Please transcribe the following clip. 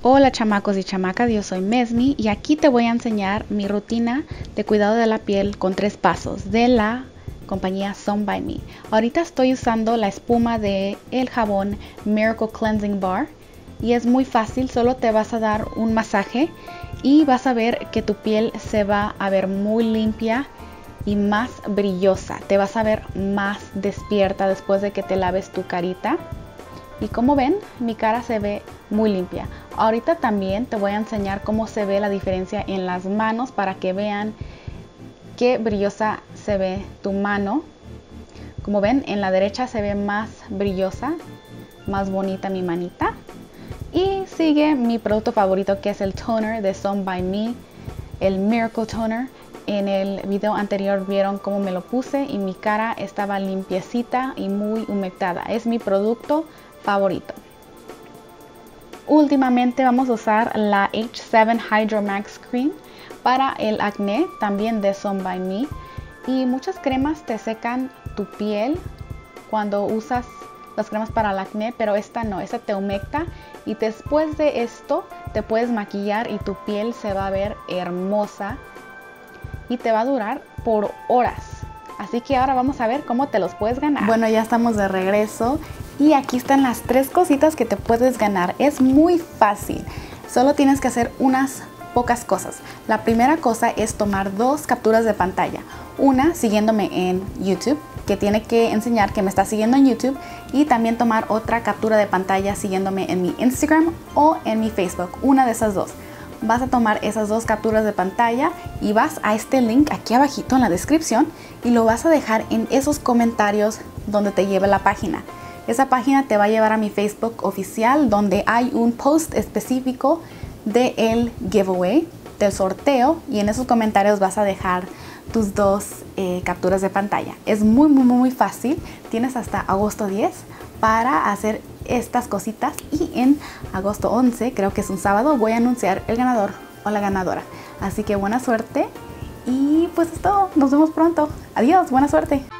Hola chamacos y chamacas, yo soy Mesmi y aquí te voy a enseñar mi rutina de cuidado de la piel con 3 pasos de la compañía Some by Me. Ahorita estoy usando la espuma de el jabón Miracle Cleansing Bar y es muy fácil, solo te vas a dar un masaje y vas a ver que tu piel se va a ver muy limpia y más brillosa. Te vas a ver más despierta después de que te laves tu carita. Y como ven, mi cara se ve muy limpia. Ahorita también te voy a enseñar cómo se ve la diferencia en las manos para que vean qué brillosa se ve tu mano. Como ven, en la derecha se ve más brillosa, más bonita mi manita. Y sigue mi producto favorito, que es el toner de Some by Me, el Miracle Toner. En el video anterior vieron cómo me lo puse y mi cara estaba limpiecita y muy humectada. Es mi producto favorito. Últimamente vamos a usar la H7 Hydro Max Cream para el acné, también de Some by Me. Y muchas cremas te secan tu piel cuando usas las cremas para el acné, pero esta no, esta te humecta y después de esto te puedes maquillar y tu piel se va a ver hermosa y te va a durar por horas. Así que ahora vamos a ver cómo te los puedes ganar. Bueno, ya estamos de regreso y aquí están las 3 cositas que te puedes ganar. Es muy fácil, solo tienes que hacer unas pocas cosas. La primera cosa es tomar 2 capturas de pantalla. Una siguiéndome en YouTube, que tiene que enseñar que me está siguiendo en YouTube, y también tomar otra captura de pantalla siguiéndome en mi Instagram o en mi Facebook. Una de esas 2. Vas a tomar esas 2 capturas de pantalla y vas a este link aquí abajito en la descripción y lo vas a dejar en esos comentarios donde te lleve la página. Esa página te va a llevar a mi Facebook oficial, donde hay un post específico del giveaway, del sorteo, y en esos comentarios vas a dejar tus 2 capturas de pantalla. Es muy fácil. Tienes hasta agosto 10 para hacer estas cositas y en agosto 11, creo que es un sábado, voy a anunciar el ganador o la ganadora. Así que buena suerte y pues es todo. Nos vemos pronto. Adiós, buena suerte.